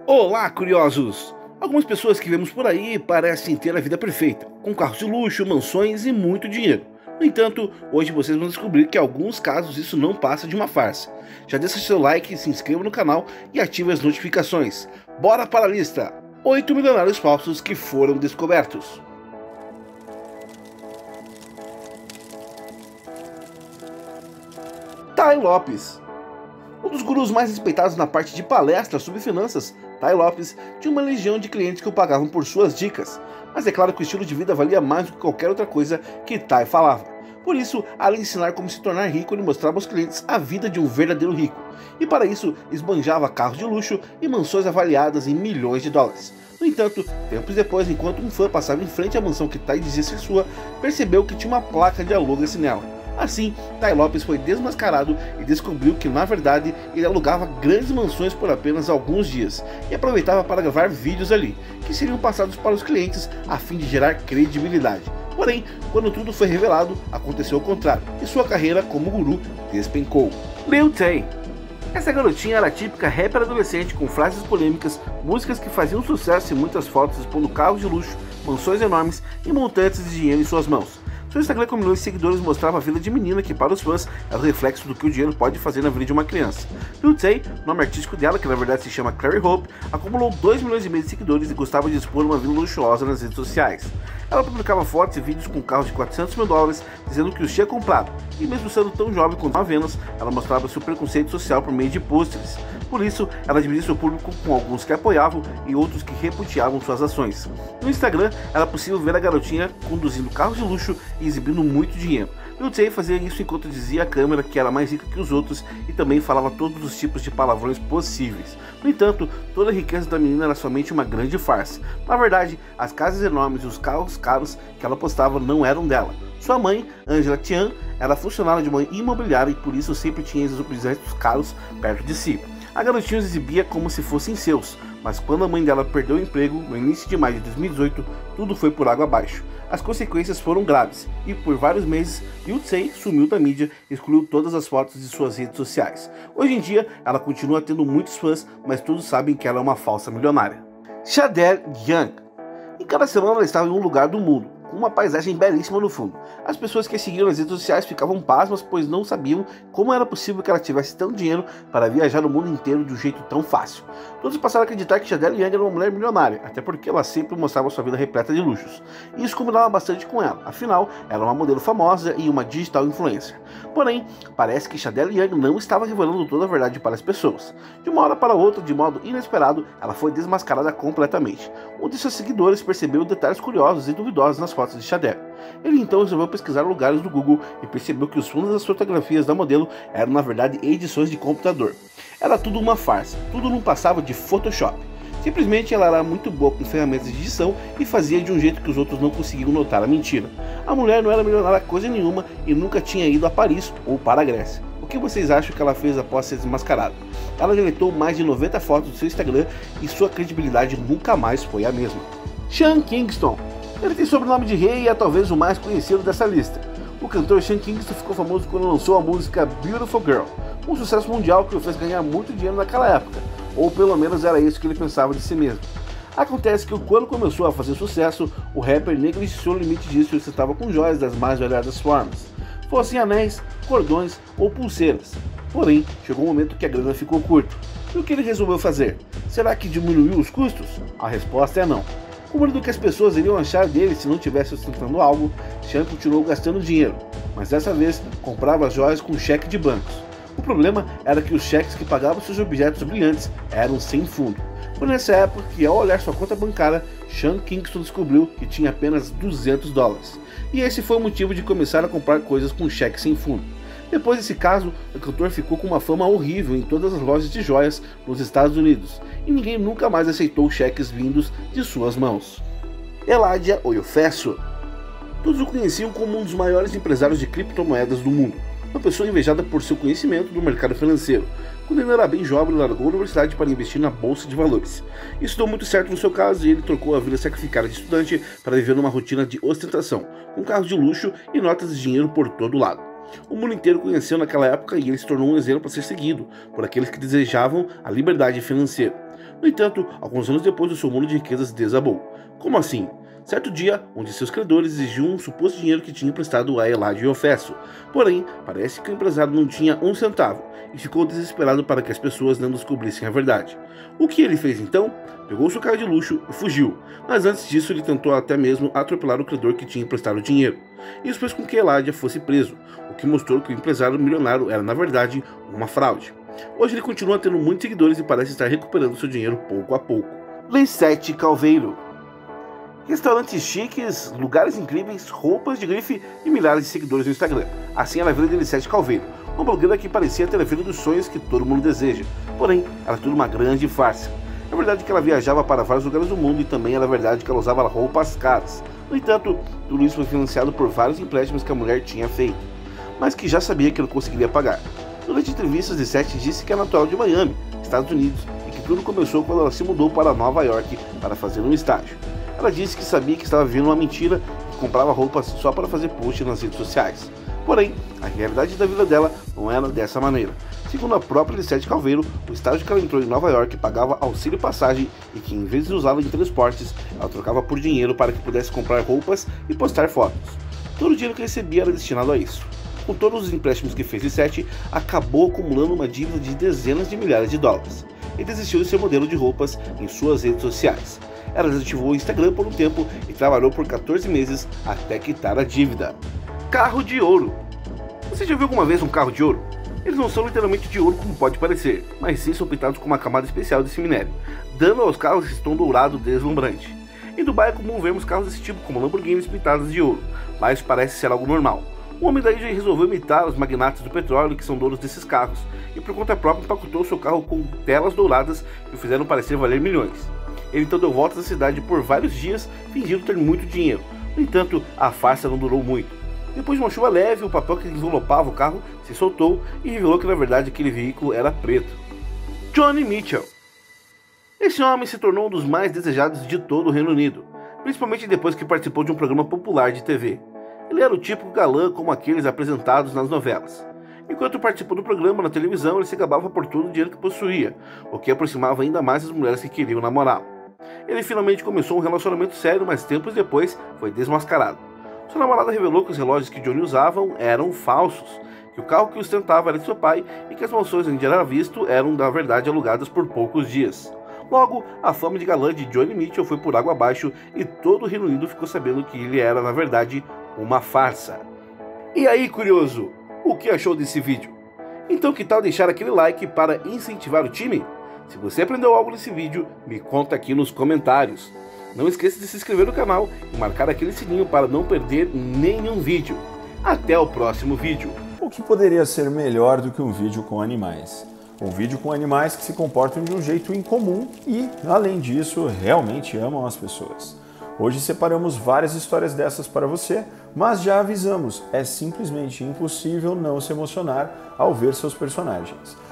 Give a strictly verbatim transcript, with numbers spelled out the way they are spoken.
Olá, curiosos! Algumas pessoas que vemos por aí parecem ter a vida perfeita, com carros de luxo, mansões e muito dinheiro. No entanto, hoje vocês vão descobrir que em alguns casos isso não passa de uma farsa. Já deixa seu like, se inscreva no canal e ative as notificações. Bora para a lista! oito milionários falsos que foram descobertos. Tai Lopes. Um dos gurus mais respeitados na parte de palestras sobre finanças, Tai Lopes tinha uma legião de clientes que o pagavam por suas dicas, mas é claro que o estilo de vida valia mais do que qualquer outra coisa que Tai falava. Por isso, além de ensinar como se tornar rico, ele mostrava aos clientes a vida de um verdadeiro rico, e para isso esbanjava carros de luxo e mansões avaliadas em milhões de dólares. No entanto, tempos depois, enquanto um fã passava em frente à mansão que Tai dizia ser sua, percebeu que tinha uma placa de aluga-se nela. Assim, Tai Lopes foi desmascarado e descobriu que, na verdade, ele alugava grandes mansões por apenas alguns dias e aproveitava para gravar vídeos ali, que seriam passados para os clientes a fim de gerar credibilidade. Porém, quando tudo foi revelado, aconteceu o contrário, e sua carreira como guru despencou. Lil Tay. Essa garotinha era a típica rapper adolescente com frases polêmicas, músicas que faziam sucesso e muitas fotos expondo carros de luxo, mansões enormes e montantes de dinheiro em suas mãos. Seu Instagram com milhões de seguidores mostrava a vida de menina que, para os fãs, é o reflexo do que o dinheiro pode fazer na vida de uma criança. Lil Tay, nome artístico dela, que na verdade se chama Clary Hope, acumulou dois milhões e meio de seguidores e gostava de expor uma vida luxuosa nas redes sociais. Ela publicava fotos e vídeos com carros de quatrocentos mil dólares, dizendo que os tinha comprado, e mesmo sendo tão jovem quanto Venus, ela mostrava seu preconceito social por meio de pôsteres. Por isso, ela dividia seu público com alguns que apoiavam e outros que repudiavam suas ações. No Instagram, era possível ver a garotinha conduzindo carros de luxo e exibindo muito dinheiro. Lil Tay fazia isso enquanto dizia à câmera que era mais rica que os outros e também falava todos os tipos de palavrões possíveis. No entanto, toda a riqueza da menina era somente uma grande farsa. Na verdade, as casas enormes e os carros caros que ela postava não eram dela. Sua mãe, Angela Tian, era funcionária de uma imobiliária e por isso sempre tinha esses objetos caros perto de si. A garotinha os exibia como se fossem seus, mas quando a mãe dela perdeu o emprego, no início de maio de dois mil e dezoito, tudo foi por água abaixo. As consequências foram graves, e por vários meses, Lil Tay sumiu da mídia e excluiu todas as fotos de suas redes sociais. Hoje em dia, ela continua tendo muitos fãs, mas todos sabem que ela é uma falsa milionária. Chadelle Young. Em cada semana ela estava em um lugar do mundo, com uma paisagem belíssima no fundo. As pessoas que a seguiam nas redes sociais ficavam pasmas, pois não sabiam como era possível que ela tivesse tanto dinheiro para viajar o mundo inteiro de um jeito tão fácil. Todos passaram a acreditar que Chadelle Young era uma mulher milionária, até porque ela sempre mostrava sua vida repleta de luxos. E isso combinava bastante com ela, afinal, ela é uma modelo famosa e uma digital influencer. Porém, parece que Chadelle Young não estava revelando toda a verdade para as pessoas. De uma hora para outra, de modo inesperado, ela foi desmascarada completamente. Um de seus seguidores percebeu detalhes curiosos e duvidosos nas fotos de Chadelle. Ele então resolveu pesquisar lugares do Google e percebeu que os fundos das fotografias da modelo eram na verdade edições de computador. Era tudo uma farsa, tudo não passava de Photoshop. Simplesmente ela era muito boa com ferramentas de edição e fazia de um jeito que os outros não conseguiam notar a mentira. A mulher não era milionária coisa nenhuma e nunca tinha ido a Paris ou para a Grécia. O que vocês acham que ela fez após ser desmascarada? Ela deletou mais de noventa fotos do seu Instagram e sua credibilidade nunca mais foi a mesma. Sean Kingston. Ele tem sobrenome de rei e é talvez o mais conhecido dessa lista. O cantor Sean Kingston ficou famoso quando lançou a música Beautiful Girl, um sucesso mundial que o fez ganhar muito dinheiro naquela época, ou pelo menos era isso que ele pensava de si mesmo. Acontece que quando começou a fazer sucesso, o rapper negligenciou o limite disso e estava com joias das mais variadas formas, fossem anéis, cordões ou pulseiras. Porém, chegou um momento que a grana ficou curta. E o que ele resolveu fazer? Será que diminuiu os custos? A resposta é não. Com medo do que as pessoas iriam achar dele se não tivesse ostentando algo, Sean continuou gastando dinheiro, mas dessa vez comprava as joias com cheque de bancos. O problema era que os cheques que pagavam seus objetos brilhantes eram sem fundo. Foi nessa época que, ao olhar sua conta bancária, Sean Kingston descobriu que tinha apenas duzentos dólares. E esse foi o motivo de começar a comprar coisas com cheque sem fundo. Depois desse caso, o cantor ficou com uma fama horrível em todas as lojas de joias nos Estados Unidos, e ninguém nunca mais aceitou cheques vindos de suas mãos. Eladia Oyofeso. Todos o conheciam como um dos maiores empresários de criptomoedas do mundo, uma pessoa invejada por seu conhecimento do mercado financeiro. Quando ele era bem jovem, ele largou a universidade para investir na bolsa de valores. Isso deu muito certo no seu caso e ele trocou a vida sacrificada de estudante para viver numa rotina de ostentação, com carros de luxo e notas de dinheiro por todo lado. O mundo inteiro conheceu naquela época e ele se tornou um exemplo a ser seguido por aqueles que desejavam a liberdade financeira. No entanto, alguns anos depois o seu mundo de riquezas desabou. Como assim? Certo dia, um de seus credores exigiu um suposto dinheiro que tinha emprestado a Eladio Fesso. Porém, parece que o empresário não tinha um centavo e ficou desesperado para que as pessoas não descobrissem a verdade. O que ele fez então? Pegou seu carro de luxo e fugiu, mas antes disso ele tentou até mesmo atropelar o credor que tinha emprestado o dinheiro. Isso fez com que Eladia fosse preso, o que mostrou que o empresário milionário era na verdade uma fraude. Hoje ele continua tendo muitos seguidores e parece estar recuperando seu dinheiro pouco a pouco. Lissete Calveiro. Restaurantes chiques, lugares incríveis, roupas de grife e milhares de seguidores no Instagram. Assim era a vida de Lissete Calveiro, uma blogueira que parecia ter a vida dos sonhos que todo mundo deseja. Porém, era tudo uma grande farsa. É verdade que ela viajava para vários lugares do mundo e também era verdade que ela usava roupas caras. No entanto, tudo isso foi financiado por vários empréstimos que a mulher tinha feito, mas que já sabia que não conseguiria pagar. Durante entrevistas, Lissete disse que é natural de Miami, Estados Unidos, e que tudo começou quando ela se mudou para Nova York para fazer um estágio. Ela disse que sabia que estava vivendo uma mentira e que comprava roupas só para fazer post nas redes sociais. Porém, a realidade da vida dela não era dessa maneira. Segundo a própria Lissete Calveiro, o estágio que ela entrou em Nova York pagava auxílio passagem e que, em vez de usá-la em transportes, ela trocava por dinheiro para que pudesse comprar roupas e postar fotos. Todo o dinheiro que recebia era destinado a isso. Com todos os empréstimos que fez Lissete, acabou acumulando uma dívida de dezenas de milhares de dólares e desistiu de ser modelo de roupas em suas redes sociais. Ela desativou o Instagram por um tempo e trabalhou por quatorze meses até quitar a dívida. Carro de ouro. Você já viu alguma vez um carro de ouro? Eles não são literalmente de ouro como pode parecer, mas sim são pintados com uma camada especial desse minério, dando aos carros esse tom dourado deslumbrante. Em Dubai é comum vermos carros desse tipo, como Lamborghinis pintados de ouro, mas parece ser algo normal. O homem daí já resolveu imitar os magnatas do petróleo que são donos desses carros, e por conta própria empacotou seu carro com telas douradas que o fizeram parecer valer milhões. Ele então deu voltas à cidade por vários dias, fingindo ter muito dinheiro. No entanto, a farsa não durou muito. Depois de uma chuva leve, o papel que envelopava o carro se soltou e revelou que na verdade aquele veículo era preto. Johnny Mitchell. Esse homem se tornou um dos mais desejados de todo o Reino Unido, principalmente depois que participou de um programa popular de T V. Ele era o típico galã como aqueles apresentados nas novelas. Enquanto participou do programa na televisão, ele se gabava por todo o dinheiro que possuía, o que aproximava ainda mais as mulheres que queriam namorá-lo. Ele finalmente começou um relacionamento sério, mas tempos depois foi desmascarado. Sua namorada revelou que os relógios que Johnny usavam eram falsos, que o carro que o ostentava era de seu pai e que as mansões onde era visto eram, na verdade, alugadas por poucos dias. Logo, a fama de galã de Johnny Mitchell foi por água abaixo e todo o Reino Unido ficou sabendo que ele era, na verdade, uma farsa. E aí, curioso, o que achou desse vídeo? Então que tal deixar aquele like para incentivar o time? Se você aprendeu algo nesse vídeo, me conta aqui nos comentários. Não esqueça de se inscrever no canal e marcar aquele sininho para não perder nenhum vídeo. Até o próximo vídeo. O que poderia ser melhor do que um vídeo com animais? Um vídeo com animais que se comportam de um jeito incomum e, além disso, realmente amam as pessoas. Hoje separamos várias histórias dessas para você, mas já avisamos, é simplesmente impossível não se emocionar ao ver seus personagens.